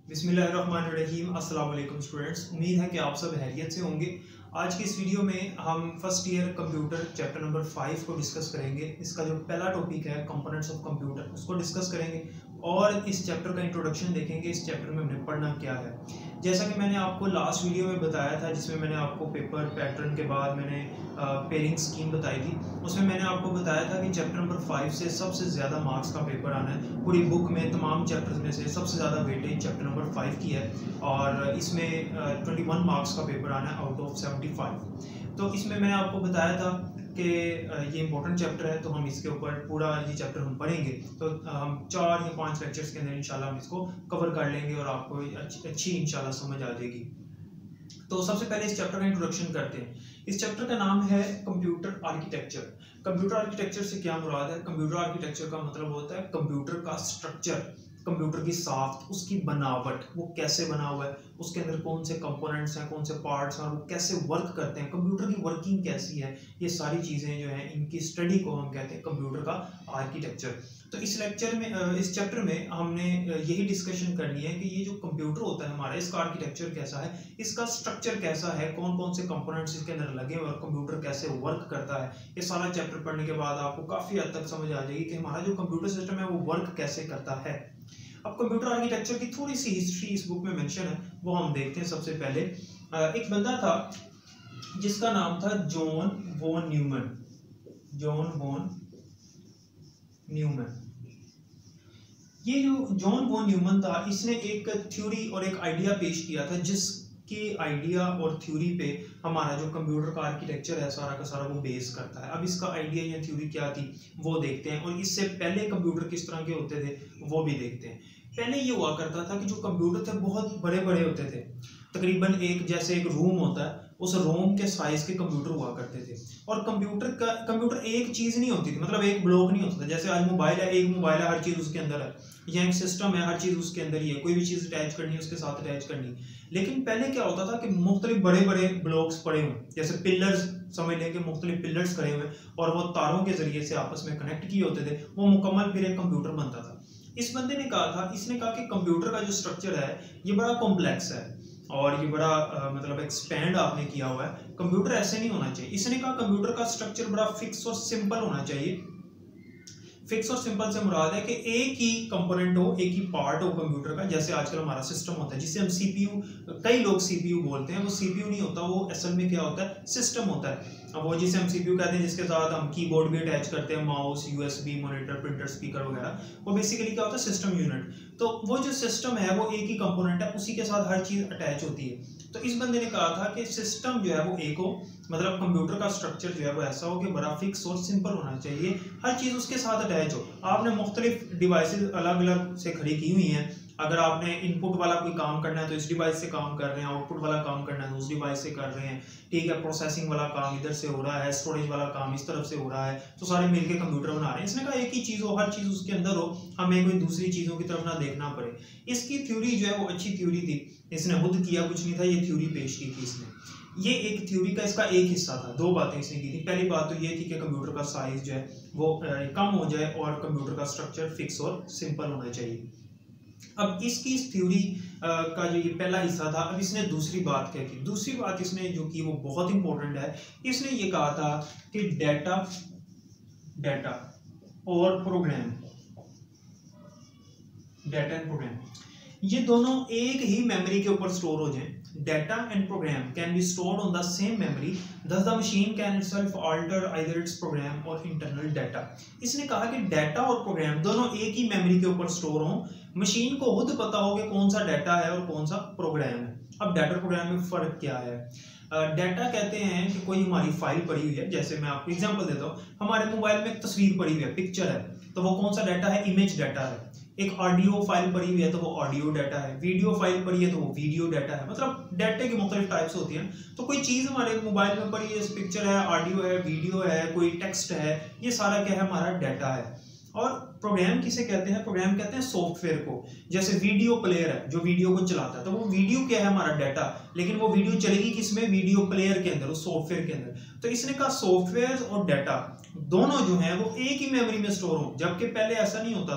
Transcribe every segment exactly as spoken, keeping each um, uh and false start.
बिस्मिल्लाहिर्रहमानिर्रहीम। अस्सलाम वालेकुम स्टूडेंट्स, उम्मीद है कि आप सब खैरियत से होंगे। आज की इस वीडियो में हम first year computer chapter number five को डिस्कस करेंगे। इसका जो पहला टॉपिक है कंपोनेंट्स ऑफ कंप्यूटर, उसको डिस्कस करेंगे और इस चैप्टर का इंट्रोडक्शन देखेंगे। इस चैप्टर में हमने पढ़ना क्या है। जैसा कि मैंने आपको लास्ट वीडियो में बताया था, जिसमें मैंने आपको पेपर पैटर्न के बाद मैंने पेयरिंग स्कीम बताई थी, उसमें मैंने आपको बताया था कि चैप्टर नंबर फाइव से सबसे ज़्यादा मार्क्स का पेपर आना है। पूरी बुक में तमाम चैप्टर्स में से सबसे ज़्यादा वेटेज चैप्टर नंबर फाइव की है और इसमें ट्वेंटी वन मार्क्स का पेपर आना है आउट ऑफ सेवेंटी फाइव। तो इसमें मैंने आपको बताया था कि ये इंपॉर्टेंट चैप्टर है, तो हम इसके ऊपर पूरा ये चैप्टर हम पढ़ेंगे। तो हम चार या पांच लेक्चर्स के अंदर इंशाल्लाह हम इसको कवर कर लेंगे और आपको अच्छी, अच्छी इंशाल्लाह समझ आ जाएगी। तो सबसे पहले इस चैप्टर का इंट्रोडक्शन करते हैं। इस चैप्टर का नाम है कंप्यूटर आर्किटेक्चर। कंप्यूटर आर्किटेक्चर से क्या मुराद है? कंप्यूटर आर्किटेक्चर का मतलब होता है कंप्यूटर का स्ट्रक्चर, कंप्यूटर की साख्त, उसकी बनावट, वो कैसे बना हुआ है, उसके अंदर कौन से कंपोनेंट्स हैं, कौन से पार्ट्स हैं, वो कैसे वर्क करते हैं, कंप्यूटर की वर्किंग कैसी है, ये सारी चीज़ें जो हैं इनकी स्टडी को हम कहते हैं कंप्यूटर का आर्किटेक्चर। तो इस लेक्चर में, इस चैप्टर में हमने यही डिस्कशन करनी है कि ये जो कंप्यूटर होता है हमारा, इसका आर्किटेक्चर कैसा है, इसका स्ट्रक्चर कैसा है, कौन कौन से कंपोनेंट्स इसके अंदर लगे और कंप्यूटर कैसे वर्क करता है। ये सारा चैप्टर पढ़ने के बाद आपको काफ़ी हद तक समझ आ जाएगी कि हमारा जो कंप्यूटर सिस्टम है वो वर्क कैसे करता है। अब कंप्यूटर आर्किटेक्चर की थोड़ी सी हिस्ट्री इस बुक में मेंशन है, वो हम देखते हैं। सबसे पहले एक बंदा था जिसका नाम था John von Neumann. John von Neumann ये जो जॉन वॉन न्यूमैन था, इसने एक थ्योरी और एक आइडिया पेश किया था, जिसके आइडिया और थ्योरी पे हमारा जो कंप्यूटर का आर्किटेक्चर है सारा का सारा वो बेस करता है। अब इसका आइडिया या थ्योरी क्या थी वो देखते हैं, और इससे पहले कंप्यूटर किस तरह के होते थे वो भी देखते हैं। पहले ये हुआ करता था कि जो कंप्यूटर थे बहुत बड़े बड़े होते थे, तकरीबन एक जैसे एक रूम होता है उस रूम के साइज के कंप्यूटर हुआ करते थे। और कंप्यूटर का कंप्यूटर एक चीज़ नहीं होती थी, मतलब एक ब्लॉक नहीं होता था। जैसे आज मोबाइल है, एक मोबाइल है, हर चीज़ उसके अंदर है, या एक सिस्टम है, हर चीज़ उसके अंदर ही है, कोई भी चीज़ अटैच करनी है उसके साथ अटैच करनी। लेकिन पहले क्या होता था कि मुख्तलिफ बड़े बड़े ब्लॉक्स पड़े हुए, जैसे पिलर्स समझ लें कि मुख्तलिफ पिलर्स करे हुए और वो तारों के जरिए से आपस में कनेक्ट किए होते थे, वो मुकम्मल फिर एक कंप्यूटर बनता था। इस बंदे ने कहा था, इसने कहा कि कंप्यूटर का जो स्ट्रक्चर है ये बड़ा कॉम्प्लेक्स है और ये बड़ा आ, मतलब एक्सपेंड आपने किया हुआ है, कंप्यूटर ऐसे नहीं होना चाहिए। इसने कहा कंप्यूटर का स्ट्रक्चर बड़ा फिक्स और सिंपल होना चाहिए। फिक्स और सिंपल से मुराद है कि एक ही कंपोनेंट हो, एक ही पार्ट हो कंप्यूटर का। जैसे आजकल हमारा सिस्टम होता है जिसे हम सीपीयू, कई लोग सीपीयू बोलते हैं, वो सीपीयू नहीं होता, वो असल में क्या होता है, सिस्टम होता है। अब वो जिसे हम सीपीयू कहते हैं, जिसके साथ हम कीबोर्ड भी अटैच करते हैं, mouse, USB, monitor, printer, speaker वगैरह, वो बेसिकली क्या होता है, सिस्टम यूनिट। तो वो जो सिस्टम है वो एक ही कंपोनेंट है, उसी के साथ हर चीज़ अटैच होती है। तो इस बंदे ने कहा था कि सिस्टम जो है वो एक हो, मतलब कंप्यूटर का स्ट्रक्चर जो है वो ऐसा हो कि बड़ा फिक्स और सिंपल होना चाहिए, हर चीज़ उसके साथ अटैच हो। आपने मुख्तलिफ डिवाइसेस अलग अलग से खड़ी की हुई हैं। अगर आपने इनपुट वाला कोई काम करना है तो इस डिवाइस से काम कर रहे हैं, आउटपुट वाला काम करना है तो उस डिवाइस से कर रहे हैं, ठीक है। प्रोसेसिंग वाला काम इधर से हो रहा है, स्टोरेज वाला काम इस तरफ से हो रहा है, तो सारे मिलके कंप्यूटर बना रहे हैं। इसने कहा एक ही चीज़ हो, हर चीज़ उसके अंदर हो, हमें कोई दूसरी चीज़ों की तरफ ना देखना पड़े। इसकी थ्योरी जो है वो अच्छी थ्योरी थी, इसने खुद किया कुछ नहीं था, ये थ्योरी पेश की थी इसने। ये एक थ्योरी का इसका एक हिस्सा था। दो बातें इसने की थी। पहली बात तो ये थी कि कंप्यूटर का साइज जो है वो कम हो जाए और कंप्यूटर का स्ट्रक्चर फिक्स और सिंपल होना चाहिए। अब इसकी इस थ्योरी का जो ये पहला हिस्सा था, अब इसने दूसरी बात क्या की? दूसरी बात इसने जो की वो बहुत इंपॉर्टेंट है। इसने ये कहा था कि डेटा डेटा और प्रोग्राम, डेटा एंड प्रोग्राम, ये दोनों एक ही मेमोरी के ऊपर स्टोर हो जाएं। Data and program can be stored on the same memory, thus the machine can itself alter either its program or internal data. इसने कहा कि डाटा और प्रोग्राम दोनों एक ही मेमोरी के ऊपर स्टोर हों, मशीन को खुद पता हो कि कौन सा डाटा है और कौन सा प्रोग्राम है। अब डाटा और प्रोग्राम में फ़र्क क्या है? डाटा कहते हैं कि कोई हमारी फाइल पड़ी हुई है, जैसे मैं आपको एग्जांपल देता हूँ, हमारे मोबाइल में एक तस्वीर पड़ी हुई है, पिक्चर है, तो वो कौन सा डाटा है? इमेज डाटा है। एक ऑडियो फाइल पड़ी हुई है तो वो ऑडियो डाटा है, वीडियो फाइल पड़ी है तो वो वीडियो डाटा है। मतलब डाटे की मुख्तलिफ टाइप्स होती हैं। तो कोई चीज़ हमारे मोबाइल में पड़ी है, पिक्चर है, ऑडियो है, वीडियो है, कोई टेक्स्ट है, ये सारा क्या है, हमारा डाटा है। और प्रोग्राम किसे कहते हैं? प्रोग्राम कहते हैं सॉफ्टवेयर को। जैसे वीडियो प्लेयर है जो वीडियो को चलाता है, तो वो वीडियो क्या है, हमारा डाटा, लेकिन वो वीडियो चलेगी किसमें? वीडियो प्लेयर के अंदर, उस सॉफ्टवेयर के अंदर। तो इसने कहा सॉफ्टवेयर और डाटा दोनों जो हैं वो एक ही मेमोरी में स्टोर हो, जबकि पहले ऐसा नहीं होता था।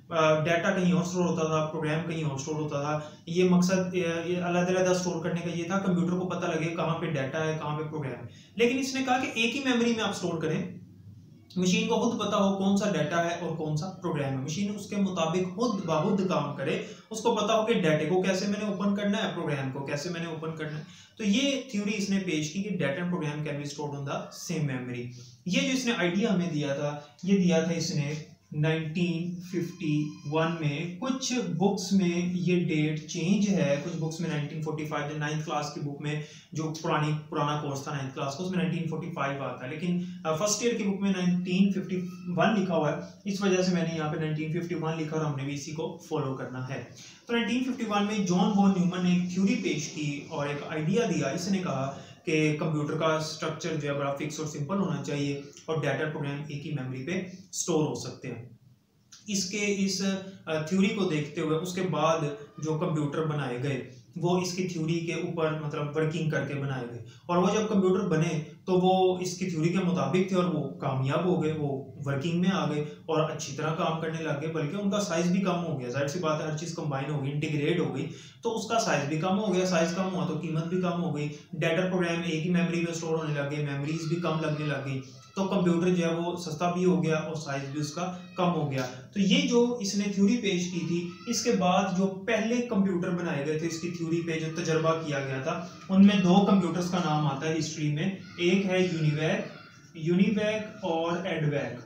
डाटा कहीं और स्टोर होता था, प्रोग्राम कहीं और स्टोर होता था। ये मकसद अलग अलग स्टोर करने का ये था, कंप्यूटर को पता लगे कहाँ पे डाटा है, कहाँ पे प्रोग्राम है। लेकिन इसने कहा कि एक ही मेमोरी में आप स्टोर करें, मशीन को खुद पता हो कौन सा डाटा है और कौन सा प्रोग्राम है, मशीन उसके मुताबिक खुद बाहुद काम करे, उसको पता हो कि डाटे को कैसे मैंने ओपन करना है, प्रोग्राम को कैसे मैंने ओपन करना है। तो ये थ्योरी इसने पेश की कि data and program can be stored on the same memory. ये जो इसने आइडिया हमें दिया था, ये दिया था इसने नाइनटीन फिफ्टी वन में। कुछ बुक्स में ये डेट चेंज है, कुछ बुक्स में nineteen forty five, ninth class की बुक में जो पुरानी पुराना कोर्स था नाइन्थ क्लास का, उसमें नाइनटीन फोर्टी फाइव आता है, लेकिन फर्स्ट ईयर की बुक में नाइनटीन फिफ्टी वन लिखा हुआ है। इस वजह से मैंने यहाँ पे नाइनटीन फिफ्टी वन लिखा और हमने भी इसी को फॉलो करना है। तो नाइनटीन फिफ्टी वन में जॉन वॉन न्यूमन ने एक थ्योरी पेश की और एक आइडिया दिया। इसने कहा कि कंप्यूटर का स्ट्रक्चर जो है बड़ा फिक्स और सिंपल होना चाहिए और डाटा प्रोग्राम एक ही मेमोरी पे स्टोर हो सकते हैं। इसके इस थ्योरी को देखते हुए उसके बाद जो कंप्यूटर बनाए गए वो इसकी थ्योरी के ऊपर मतलब वर्किंग करके बनाए गए, और वो जब कंप्यूटर बने तो वो इसकी थ्योरी के मुताबिक थे और वो कामयाब हो गए, वो वर्किंग में आ गए और अच्छी तरह काम करने लग गए, बल्कि उनका साइज भी कम हो गया। जाहिर सी बात है, हर चीज़ कंबाइन हो गई, इंटीग्रेट हो गई, तो उसका साइज भी कम हो गया। साइज कम हुआ तो कीमत भी कम हो गई। डाटा प्रोग्राम एक ही मेमोरी में स्टोर होने लग गए, मेमोरीज भी कम लगने लग गई, तो कंप्यूटर जो है वो सस्ता भी हो गया और साइज भी उसका कम हो गया। तो ये जो इसने थ्योरी पेश की थी, इसके बाद जो पहले कंप्यूटर बनाए गए थे इसकी थ्योरी पे जो तजर्बा किया गया था, उनमें दो कंप्यूटर्स का नाम आता है हिस्ट्री में। एक है यूनिवैक यूनिवैक और एडवैक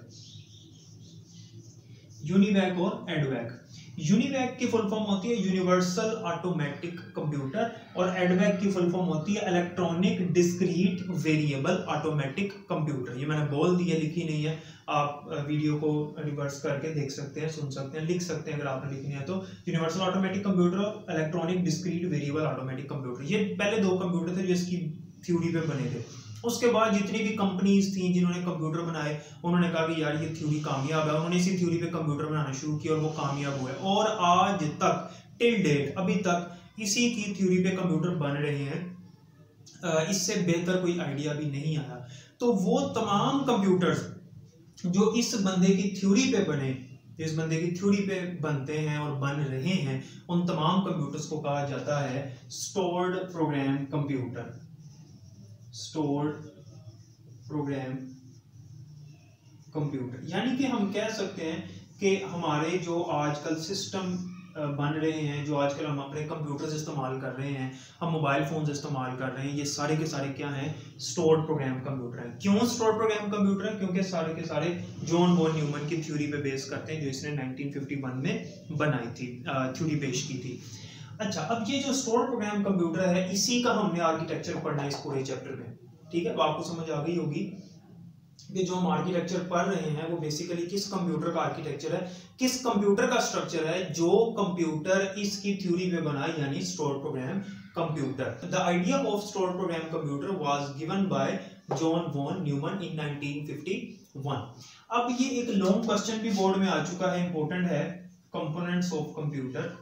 यूनिवैक और एडवैक। यूनिवैक की फुल फॉर्म होती है यूनिवर्सल ऑटोमेटिक कंप्यूटर और एडवैक की फुल फॉर्म होती है electronic discrete variable automatic computer. ये मैंने बोल दिया, लिखी नहीं है, आप वीडियो को रिवर्स करके देख सकते हैं, सुन सकते हैं, लिख सकते हैं अगर आपने लिखनी है तो। यूनिवर्सल ऑटोमेटिक कंप्यूटर और electronic discrete variable automatic computer, ये पहले दो कंप्यूटर थे जो इसकी थ्योरी पे बने थे। उसके बाद जितनी भी कंपनीज थी जिन्होंने कंप्यूटर बनाए, उन्होंने कहा कि यार ये थ्योरी कामयाब है, उन्होंने इसी थ्योरी पे कंप्यूटर बनाना शुरू किया और वो कामयाब हुए, और आज तक टिल डेट अभी तक इसी की थ्योरी पे कंप्यूटर बन रहे हैं। इससे बेहतर कोई आइडिया भी नहीं आया। तो वो तमाम कंप्यूटर्स जो इस बंदे की थ्योरी पे बने, इस बंदे की थ्योरी पे बनते हैं और बन रहे हैं, उन तमाम कंप्यूटर्स को कहा जाता है stored program computer. Stored program computer, यानी कि हम कह सकते हैं कि हमारे जो आजकल सिस्टम बन रहे हैं, जो आजकल हम अपने कंप्यूटर्स इस्तेमाल कर रहे हैं, हम मोबाइल फोन्स इस्तेमाल कर रहे हैं, ये सारे के सारे क्या हैं? स्टोर्ड प्रोग्राम कंप्यूटर हैं। क्यों स्टोर्ड प्रोग्राम कंप्यूटर है? क्योंकि सारे के सारे जॉन वॉन न्यूमन की थ्योरी पे बेस करते हैं जो इसने नाइनटीन फिफ्टी वन में बनाई थी, थ्योरी पेश की थी। अच्छा, अब ये जो स्टोर्ड प्रोग्राम कंप्यूटर है, इसी का हमने आर्किटेक्चर पढ़ना है इस पूरे चैप्टर में। ठीक है, अब आपको समझ आ गई होगी कि जो हम आर्किटेक्चर पढ़ रहे हैं वो बेसिकली किस कंप्यूटर का आर्किटेक्चर है, किस कंप्यूटर का स्ट्रक्चर है जो कंप्यूटर इसकी थ्योरी पे बना, यानी stored program computer. The idea of stored program computer was given by John von Neumann in nineteen fifty one. अब ये एक लॉन्ग क्वेश्चन भी बोर्ड में आ चुका है, इंपॉर्टेंट है। Components of computer,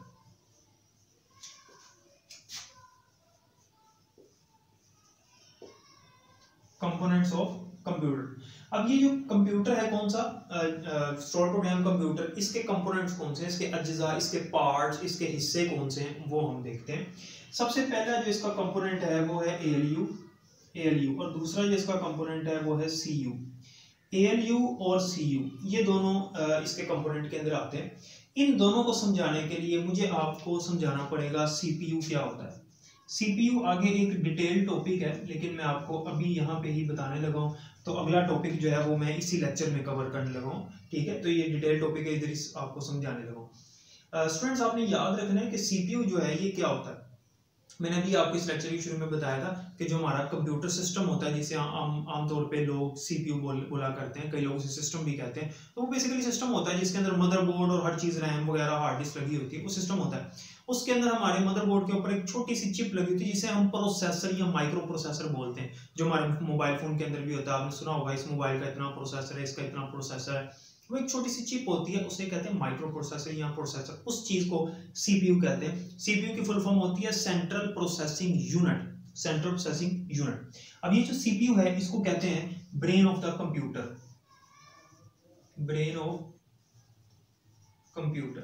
components of computer. अब ये जो कंप्यूटर है कौन सा स्टोर्ड प्रोग्राम कंप्यूटर, इसके कंपोनेंट्स कौन से हैं, इसके अज्जा, इसके पार्ट्स, इसके हिस्से कौन से हैं, वो हम देखते हैं। सबसे पहला जो इसका कंपोनेंट है वो है एएलयू एएलयू और दूसरा जो इसका कंपोनेंट है वो है सीयू। एएलयू और सीयू ये दोनों uh, इसके कंपोनेंट के अंदर आते हैं। इन दोनों को समझाने के लिए मुझे आपको समझाना पड़ेगा सीपीयू क्या होता है। सीपीयू आगे एक डिटेल टॉपिक है, लेकिन मैं आपको अभी यहाँ पे ही बताने लगा हूँ, तो अगला टॉपिक जो है वो मैं इसी लेक्चर में कवर करने लगा हूँ। ठीक है, तो ये डिटेल टॉपिक है, इधर आपको समझाने लगा हूँ। स्टूडेंट्स, आपने याद रखना है कि सीपीयू जो है ये क्या होता है। मैंने अभी आपको इस लेक्चर के शुरू में बताया था कि जो हमारा कंप्यूटर सिस्टम होता है, जिसे आम आमतौर पे लोग सीपीयू बोल बोला करते हैं, कई लोग इसे सिस्टम भी कहते हैं, तो वो बेसिकली सिस्टम होता है जिसके अंदर मदरबोर्ड और हर चीज़ रैम वगैरह हार्ड डिस्क लगी होती है, वो सिस्टम होता है। उसके अंदर हमारे मदरबोर्ड के ऊपर एक छोटी सी चिप लगी होती है जिसे हम प्रोसेसर या माइक्रो प्रोसेसर बोलते हैं, जो हमारे मोबाइल फोन के अंदर भी होता है। आपने सुना होगा इस मोबाइल का इतना प्रोसेसर है, इसका इतना प्रोसेसर है, वो एक छोटी सी चिप होती है, उसे कहते हैं माइक्रो प्रोसेसर या प्रोसेसर। उस चीज को सीपीयू कहते हैं। सीपीयू की फुल फॉर्म होती है central processing unit, central processing unit. अब ये जो सीपीयू है इसको कहते हैं brain of the computer, brain of computer.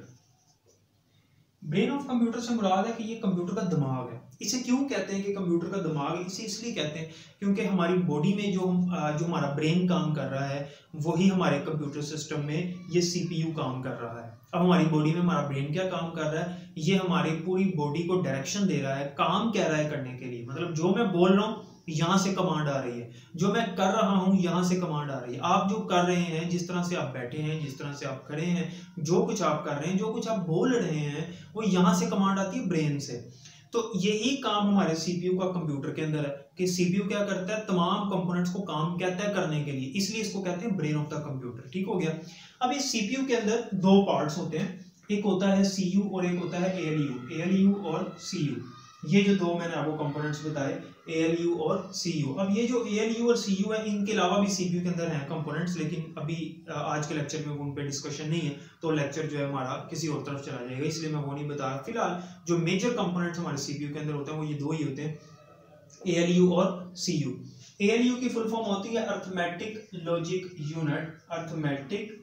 Brain of computer से मुराद है कि ये कंप्यूटर का दिमाग है। इसे क्यों कहते हैं कि कंप्यूटर का दिमाग? इसे इसलिए कहते हैं क्योंकि हमारी बॉडी में जो जो हमारा ब्रेन काम कर रहा है वही हमारे कंप्यूटर सिस्टम में ये सीपीयू काम कर रहा है। अब हमारी बॉडी में हमारा ब्रेन क्या काम कर रहा है, ये हमारी पूरी बॉडी को डायरेक्शन दे रहा है, काम कह रहा है करने के लिए। मतलब जो मैं बोल रहा हूँ यहाँ से कमांड आ रही है, जो मैं कर रहा हूँ यहाँ से कमांड आ रही है। आप जो कर रहे हैं, जिस तरह से आप बैठे हैं, जिस तरह से आप खड़े हैं, जो कुछ आप कर रहे हैं, जो कुछ आप बोल रहे हैं, वो यहाँ से कमांड आती है ब्रेन से। तो यही काम हमारे सीपीयू का कंप्यूटर के अंदर है कि सीपीयू क्या करता है, तमाम कंपोनेंट्स को काम कहता है करने के लिए, इसलिए इसको कहते हैं ब्रेन ऑफ द कंप्यूटर। ठीक हो गया। अब इस सीपीयू के अंदर दो पार्ट्स होते हैं, एक होता है सीयू और एक होता है एएलयू। एएलयू और सीयू, ये जो दो मैंने आपको कंपोनेंट्स बताए, एएलयू और सीयू। अब ये जो एएलयू और सीयू है, इनके अलावा भी सीपीयू के अंदर हैं कंपोनेंट्स, लेकिन अभी आज के लेक्चर में उन पे डिस्कशन नहीं है, तो लेक्चर जो है हमारा किसी और तरफ चला जाएगा, इसलिए मैं वो नहीं बता रहा। फिलहाल जो मेजर कंपोनेंट्स हमारे सीपीयू के अंदर होते हैं वो ये दो ही होते हैं, एएलयू और सीयू। एएलयू की फुल फॉर्म होती है arithmetic logic unit. Arithmetic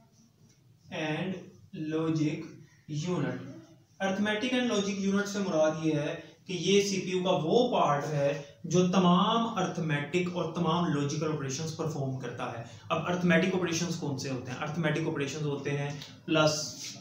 and logic unit. Arithmetic and logic unit से मुराद ये है कि ये सीपीयू का वो पार्ट है जो तमाम अर्थमेटिक और तमाम लॉजिकल ऑपरेशंस परफॉर्म करता है। अब अर्थमेटिक ऑपरेशंस कौन से होते हैं? अर्थमेटिक ऑपरेशंस होते हैं प्लस,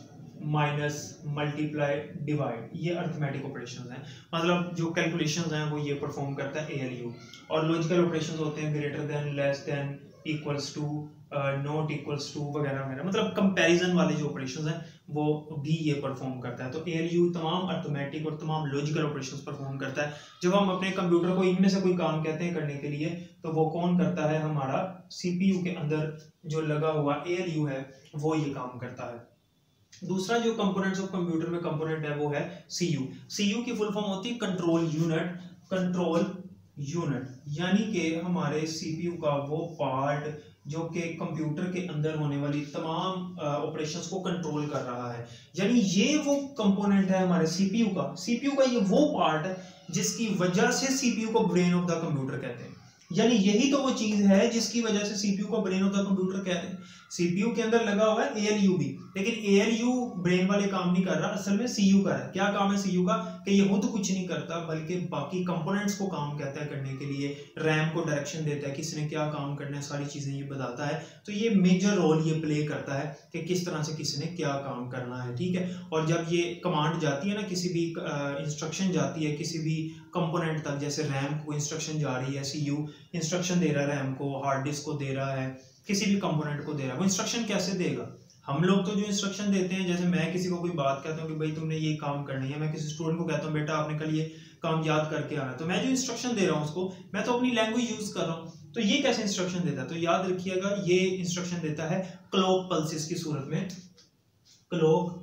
माइनस, मल्टीप्लाई, डिवाइड, ये अर्थमेटिक ऑपरेशंस हैं। मतलब जो कैलकुलेशंस हैं वो ये परफॉर्म करता है एएलयू। और लॉजिकल ऑपरेशंस होते हैं greater than, less than, equals to, not equals to वगैरह वगैरह, मतलब कंपैरिजन वाले जो ऑपरेशंस हैं वो भी ये परफॉर्म करता है। तो एएलयू तमाम अर्थमेटिक और तमाम लॉजिकल ऑपरेशंस परफॉर्म करता है। जब हम अपने कंप्यूटर को इनमें से कोई काम कहते हैं करने के लिए, तो वो कौन करता है? हमारा सीपीयू के अंदर जो लगा हुआ एएलयू है वो ये काम करता है। दूसरा जो कंपोनेंट्स ऑफ कंप्यूटर में कंपोनेंट है वो है सीयू। सीयू की फुल फॉर्म होती है कंट्रोल यूनिट। कंट्रोल यूनिट यानी कि हमारे सीपीयू का वो पार्ट जो कि कंप्यूटर के अंदर होने वाली तमाम ऑपरेशंस को कंट्रोल कर रहा है। यानी ये वो कंपोनेंट है हमारे सीपीयू का। सीपीयू का ये वो पार्ट है जिसकी वजह से सीपीयू को ब्रेन ऑफ द कंप्यूटर कहते हैं। यानी यही तो वो चीज है जिसकी वजह से सीपीयू को ब्रेन ऑफ द कंप्यूटर कहते हैं। सीपीयू के अंदर लगा हुआ है एएलयू भी, लेकिन एएलयू ब्रेन वाले काम नहीं कर रहा, असल में सीयू का है। क्या काम है सीयू का? कि ये खुद कुछ नहीं करता बल्कि बाकी कंपोनेंट्स को काम कहता है करने के लिए, रैम को डायरेक्शन देता है, किसने क्या काम करना है, सारी चीजें ये बताता है। तो ये मेजर रोल ये प्ले करता है कि किस तरह से किसने क्या काम करना है। ठीक है। और जब ये कमांड जाती है ना, किसी भी इंस्ट्रक्शन जाती है किसी भी कंपोनेंट तक, जैसे रैम को इंस्ट्रक्शन जा रही है, सीयू इंस्ट्रक्शन दे रहा है रैम को, हार्ड डिस्क को दे रहा है, किसी भी कंपोनेंट को दे रहा है, वो इंस्ट्रक्शन कैसे देगा? हम लोग तो जो इंस्ट्रक्शन देते हैं, जैसे मैं किसी को कोई बात कहता हूँ कि भाई तुमने ये काम करनी है, मैं किसी स्टूडेंट को कहता हूँ बेटा आपने कल ये काम याद करके आना है, तो मैं जो इंस्ट्रक्शन दे रहा हूँ उसको, मैं तो अपनी लैंग्वेज यूज कर रहा हूँ। तो ये कैसे इंस्ट्रक्शन देता है? तो याद रखिएगा, ये इंस्ट्रक्शन देता है क्लॉक पल्सेस की सूरत में। Clock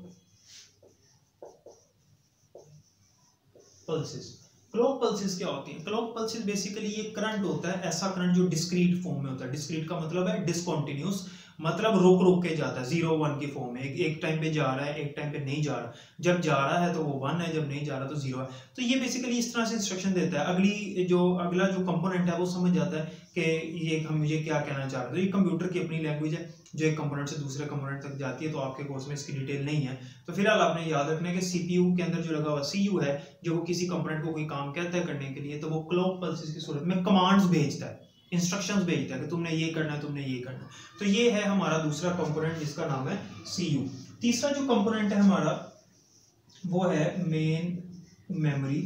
pulses. क्लॉक पल्सेस क्या होती है? क्लॉक पल्सेस बेसिकली ये करंट होता है, ऐसा करंट जो डिस्क्रीट फॉर्म में होता है। डिस्क्रीट का मतलब है डिसकंटिन्यूअस, मतलब रुक रुक के जाता है, जीरो वन की फॉर्म में। एक, एक टाइम पे जा रहा है, एक टाइम पे नहीं जा रहा। जब जा रहा है तो वो वन है, जब नहीं जा रहा तो जीरो है। तो ये बेसिकली इस तरह से इंस्ट्रक्शन देता है। अगली जो अगला जो कंपोनेंट है वो समझ जाता है कि ये हम मुझे क्या कहना चाह रहे हैं। तो ये कंप्यूटर की अपनी लैंग्वेज है जो एक कंपोनेंट से दूसरे कंपोनेंट तक जाती है। तो आपके कोर्स में इसकी डिटेल नहीं है, तो फिलहाल आपने याद रखना है कि सीपीयू के अंदर जो लगा हुआ सीयू है, जो वो किसी कंपोनेंट को कोई काम कहता है करने के लिए, तो वो क्लॉक पल्सेस की सूरत में कमांड्स भेजता है, इंस्ट्रक्शंस भेजता है कि तुमने ये करना है, तुमने ये करना है। तो ये है हमारा दूसरा कंपोनेंट जिसका नाम है सीयू। तीसरा जो कंपोनेंट है हमारा वो है main memory.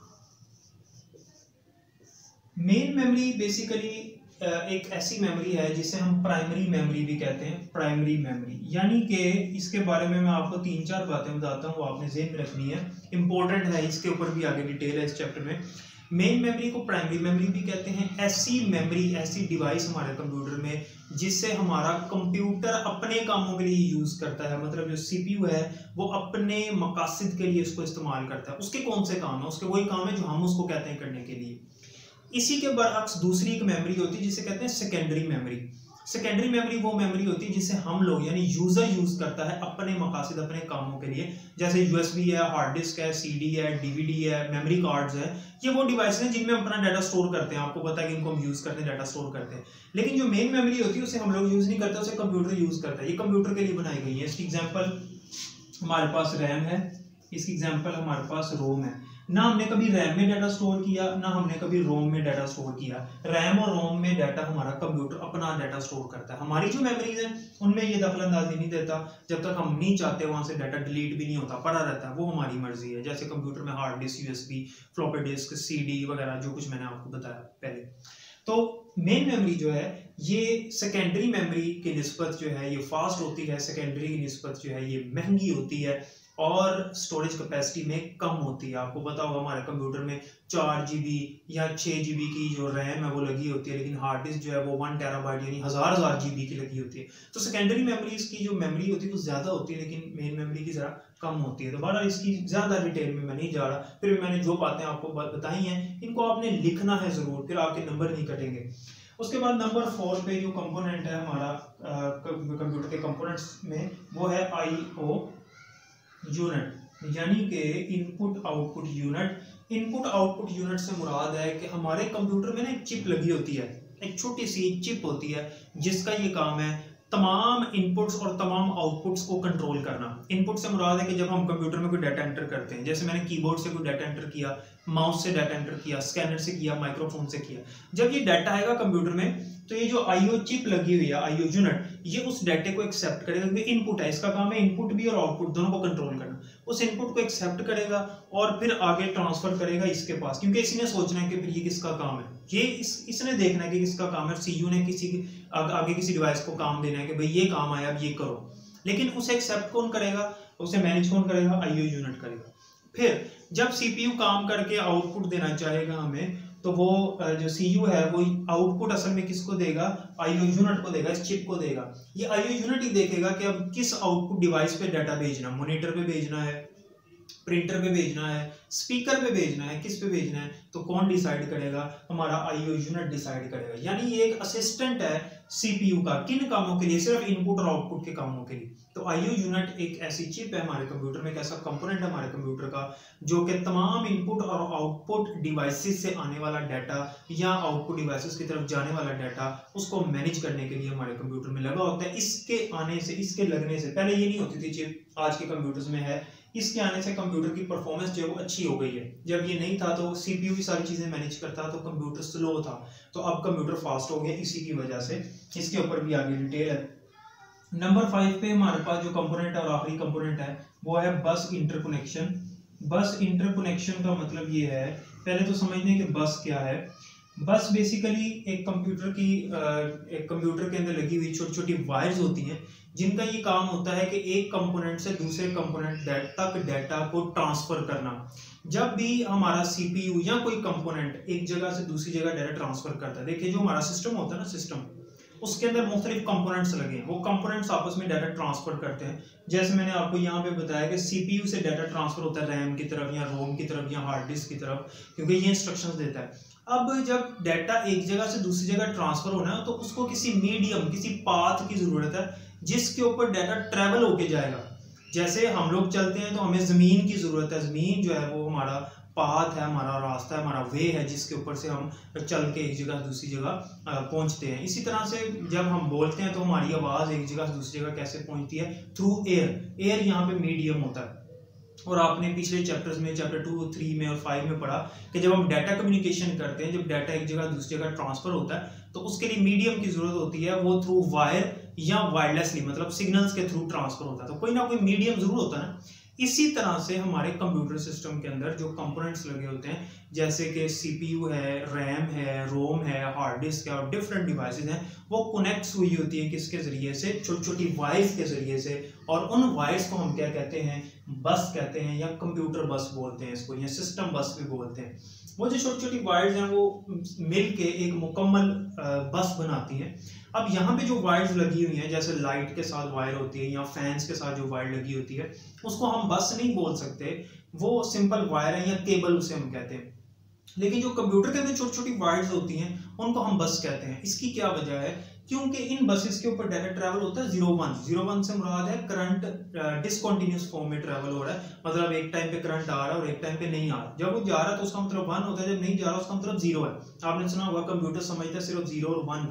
Main memory basically एक ऐसी मेमोरी है जिसे हम प्राइमरी मेमोरी भी कहते हैं। प्राइमरी मेमोरी यानी कि इसके बारे में मैं आपको तीन चार बातें बताता हूँ, वो आपने ज़हन में रखनी है, इंपॉर्टेंट है, इसके ऊपर भी आगे डिटेल है इस चैप्टर में। मेन मेमोरी को प्राइमरी मेमोरी भी कहते हैं। ऐसी मेमोरी, ऐसी डिवाइस हमारे कंप्यूटर में जिससे हमारा कंप्यूटर अपने कामों के लिए यूज करता है। मतलब जो सीपीयू है वो अपने मकासद के लिए इसको इस्तेमाल करता है। उसके कौन से काम है? उसके वही काम है जो हम उसको कहते हैं करने के लिए। इसी के बरअक्स दूसरी एक मेमोरी होती है जिसे कहते हैं सेकेंडरी मेमोरी। सेकेंडरी मेमोरी वो मेमोरी होती है जिसे हम लोग यानी यूजर यूज करता है अपने मकासद, अपने कामों के लिए। जैसे यूएसबी है, हार्ड डिस्क है, सीडी है, डीवीडी है, मेमोरी कार्ड्स है। ये वो डिवाइस हैं जिनमें हम अपना डाटा स्टोर करते हैं। आपको पता है कि इनको हम यूज करते हैं, डाटा स्टोर करते हैं। लेकिन जो मेन मेमोरी होती है उसे हम लोग यूज नहीं करते, उसे कंप्यूटर यूज करता है। ये कंप्यूटर के लिए बनाई गई है। इसकी एग्जाम्पल हमारे पास रैम है, इसकी एग्जांपल हमारे पास रोम है। ना हमने कभी रैम में डाटा स्टोर किया, ना हमने कभी रोम में डाटा स्टोर किया। रैम और रोम में डाटा हमारा कंप्यूटर अपना डाटा स्टोर करता है। हमारी जो मेमोरीज है उनमें ये दखलंदाजी नहीं देता, जब तक हम नहीं चाहते वहां से डाटा डिलीट भी नहीं होता, पड़ा रहता है, वो हमारी मर्जी है। जैसे कंप्यूटर में hard disk, USB, floppy disk, CD वगैरह, जो कुछ मैंने आपको बताया पहले। तो मेन मेमोरी जो है ये सेकेंडरी मेमोरी की निस्बत जो है ये फास्ट होती है, सेकेंडरी की निस्बत जो है ये महंगी होती है और स्टोरेज कैपेसिटी में कम होती है। आपको पता होगा हमारे कंप्यूटर में चार जीबी या छः जीबी की जो रैम है वो लगी होती है, लेकिन हार्ड डिस्क जो है वो वन टेराबाइट यानी हजार हजार जीबी की लगी होती है। तो सेकेंडरी मेमोरीज की जो मेमोरी होती है वो ज़्यादा होती है, लेकिन मेन मेमोरी की ज़रा कम होती है। तो बहरहाल इसकी ज़्यादा डिटेल में मैं नहीं जा रहा, फिर भी मैंने जो बातें आपको बताई हैं इनको आपने लिखना है ज़रूर, फिर आपके नंबर नहीं कटेंगे। उसके बाद नंबर फोर पे जो कंपोनेंट है हमारा कंप्यूटर के कंपोनेंट्स में, वो है आई ओ यूनिट, यानी कि input output unit. Input output unit से मुराद है कि हमारे कंप्यूटर में ना एक चिप लगी होती है, एक छोटी सी चिप होती है जिसका ये काम है तमाम इनपुट्स और तमाम आउटपुट्स को कंट्रोल करना। इनपुट से मुराद है कि जब हम कंप्यूटर में कोई डाटा एंटर करते हैं, जैसे मैंने कीबोर्ड से कोई डाटा एंटर किया, माउस से डाटा एंटर किया, स्कैनर से किया, माइक्रोफोन से किया, जब ये डाटा आएगा कंप्यूटर में तो ये जो आईओ चिप लगी हुई है, आईओ यूनिट, ये उस डाटे को एक्सेप्ट करेगा, क्योंकि इनपुट है, इसका काम है इनपुट भी और आउटपुट दोनों को कंट्रोल करना। उस इनपुट को एक्सेप्ट करेगा और फिर आगे ट्रांसफर करेगा इसके पास, क्योंकि इसी ने सोचना है कि फिर ये किसका काम है, ये इस इसने देखना है कि किसका काम है। सीयू ने किसी आग, आगे किसी डिवाइस को काम देना है कि भाई ये काम आया, अब ये करो, लेकिन उसे एक्सेप्ट कौन करेगा, उसे मैनेज कौन करेगा, आईओ यूनिट करेगा। फिर जब सीपीयू काम करके आउटपुट देना चाहेगा हमें, तो वो जो सीयू है वो आउटपुट असल में किसको देगा, आईओ यूनिट को देगा, इस चिप को देगा। ये आईओ यूनिट ही देखेगा कि अब किस आउटपुट डिवाइस पे डाटा भेजना, मॉनिटर पे भेजना है, प्रिंटर पे भेजना है, स्पीकर पे भेजना है, किस पे भेजना है, तो कौन डिसाइड करेगा, हमारा आईओ यूनिट डिसाइड करेगा। यानी ये एक असिस्टेंट है सीपीयू का, किन कामों के लिए, सिर्फ इनपुट और आउटपुट के कामों के लिए। तो आईओ यूनिट एक ऐसी चिप है हमारे कंप्यूटर में, एक ऐसा कंपोनेंट है हमारे कंप्यूटर का जो कि तमाम इनपुट और आउटपुट डिवाइसेस से आने वाला डाटा या आउटपुट डिवाइसेस की तरफ जाने वाला डाटा उसको मैनेज करने के लिए हमारे कंप्यूटर में लगा होता है। इसके आने से, इसके लगने से, पहले ये नहीं होती थी चिप, आज के कंप्यूटर्स में है, इसके आने से कंप्यूटर की परफॉर्मेंस जो है वो अच्छी हो गई है। जब ये नहीं था तो सीपीयू की सारी चीजें मैनेज करता तो कंप्यूटर स्लो था, तो अब कंप्यूटर फास्ट हो गया इसी की वजह से। इसके ऊपर भी आगे डिटेल है। नंबर फाइव पे हमारे पास जो कंपोनेंट है और आखिरी कंपोनेंट है वो है बस इंटरकनेक्शन। बस इंटरकनेक्शन का मतलब ये है, पहले तो समझने कि बस क्या है। बस बेसिकली एक कंप्यूटर की एक कंप्यूटर के अंदर लगी हुई छोटी छोटी वायर्स होती हैं जिनका ये काम होता है कि एक कंपोनेंट से दूसरे कंपोनेंट तक डाटा को ट्रांसफर करना। जब भी हमारा सीपीयू या कोई कंपोनेंट एक जगह से दूसरी जगह डाटा ट्रांसफर करता है, देखिए जो हमारा सिस्टम होता है ना, सिस्टम उसके अंदर मुख्तलिफ कंपोनेंट्स लगे हैं, वो कंपोनेंट्स आपस में डाटा ट्रांसफर करते हैं। जैसे मैंने आपको यहाँ पे बताया कि सीपीयू से डाटा ट्रांसफर होता है रैम की तरफ या रोम की तरफ या हार्ड डिस्क की तरफ, क्योंकि ये इंस्ट्रक्शंस देता है। अब जब डाटा एक जगह से दूसरी जगह ट्रांसफर होना है तो उसको किसी मीडियम, किसी पाथ की जरूरत है जिसके ऊपर डाटा ट्रेवल होके जाएगा। जैसे हम लोग चलते हैं तो हमें जमीन की जरूरत है, जमीन जो है वो हमारा पाथ है, हमारा रास्ता है, हमारा वे है जिसके ऊपर से हम चल के एक जगह से दूसरी जगह पहुंचते हैं। इसी तरह से जब हम बोलते हैं तो हमारी आवाज़ एक जगह से दूसरी जगह कैसे पहुंचती है, थ्रू एयर। एयर यहाँ पे मीडियम होता है। और आपने पिछले चैप्टर्स में, चैप्टर टू, थ्री में और फाइव में पढ़ा कि जब हम डाटा कम्युनिकेशन करते हैं, जब डाटा एक जगह दूसरी जगह ट्रांसफर होता है तो उसके लिए मीडियम की जरूरत होती है, वो थ्रू वायर या वायरलेसली, मतलब सिग्नल्स के थ्रू ट्रांसफर होता है। तो कोई ना कोई मीडियम जरूर होता है ना। इसी तरह से हमारे कंप्यूटर सिस्टम के अंदर जो कंपोनेंट्स लगे होते हैं, जैसे कि सीपीयू है, रैम है, रोम है, हार्ड डिस्क है और डिफरेंट डिवाइसेस हैं, वो कनेक्ट्स हुई होती है किसके जरिए से, छोटी छोटी वायर्स के जरिए से। और उन वायर्स को हम क्या कहते हैं, बस कहते हैं, या कंप्यूटर बस बोलते हैं इसको, या सिस्टम बस भी बोलते हैं। वो जो छोटी छोटी वायर्स हैं वो मिल के एक मुकम्मल बस बनाती हैं। अब यहाँ पे जो वायर्स लगी हुई हैं, जैसे लाइट के साथ वायर होती है या फैंस के साथ जो वायर लगी होती है, उसको हम बस नहीं बोल सकते, वो सिंपल वायर है या केबल उसे हम कहते हैं। लेकिन जो कंप्यूटर के अंदर छोटी छोटी वायर्स होती हैं उनको हम बस कहते हैं। इसकी क्या वजह है, क्योंकि इन बसेस के ऊपर डाटा ट्रैवल होता है जीरो वन। जीरो वन से मुराद है करंट डिसकंटिन्यूअस फॉर्म में ट्रैवल हो रहा है, मतलब एक टाइम पे करंट आ रहा है और एक टाइम पे नहीं आ रहा। जब वो जा रहा है तो उसका मतलब वन होता है, जब नहीं जा रहा उसका मतलब जीरो है। आपने सुना होगा कंप्यूटर समझता है सिर्फ जीरो और वन को। तो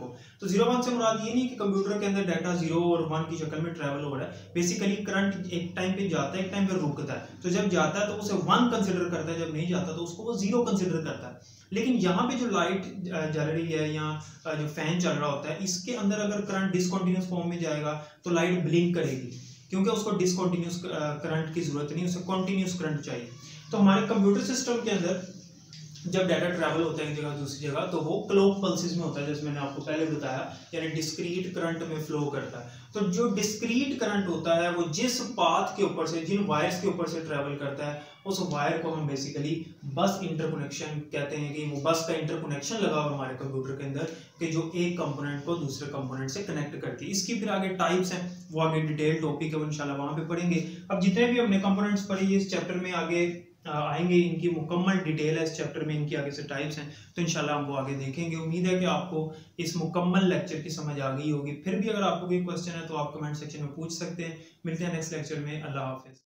तो जीरो वन से मुराद ये नहीं कि कंप्यूटर के अंदर डाटा जीरो और वन की शक्ल में ट्रैवल हो रहा है। बेसिकली करंट एक टाइम पे जाता है, एक टाइम पे रुकता है, तो जब जाता है तो उसे वन कंसिडर करता है, जब नहीं जाता तो उसको वो जीरो कंसिडर करता है। लेकिन यहाँ पे जो लाइट जल रही है या जो फैन चल रहा होता है, इसके अंदर अगर करंट डिसकंटिन्यूअस फॉर्म में जाएगा तो लाइट ब्लिंक करेगी, क्योंकि उसको डिसकंटिन्यूअस करंट की जरूरत नहीं, उसे कंटिन्यूअस करंट चाहिए। तो हमारे कंप्यूटर सिस्टम के अंदर जब डाटा ट्रैवल होता है एक जगह दूसरी जगह, तो वो क्लॉक पल्सेस में होता है, जैसे मैंने आपको पहले बताया, यानी डिस्क्रीट करंट में फ्लो करता है। तो जो डिस्क्रीट करंट होता है वो जिस पाथ के ऊपर से, जिन वायर्स के ऊपर से ट्रैवल करता है, उस वायर को हम बेसिकली बस इंटरकनेक्शन कहते हैं, कि वो बस का इंटरकनेक्शन लगा हुआ हमारे कंप्यूटर के अंदर, कि जो एक कंपोनेंट को दूसरे कंपोनेंट से कनेक्ट करती है। इसकी फिर आगे टाइप्स हैं, वो आगे डिटेल टॉपिक है, वो इंशाल्लाह वहाँ पे पढ़ेंगे। अब जितने भी हमने कंपोनेंट्स पढ़े इस चैप्टर में आगे आएंगे, इनकी मुकम्मल डिटेल है इस चैप्टर में, इनकी आगे से टाइप्स हैं, तो इंशाल्लाह हम वो आगे देखेंगे। उम्मीद है कि आपको इस मुकम्मल लेक्चर की समझ आ गई होगी। फिर भी अगर आपको कोई क्वेश्चन है तो आप कमेंट सेक्शन में पूछ सकते हैं। मिलते हैं नेक्स्ट लेक्चर में। अल्लाह हाफिज़।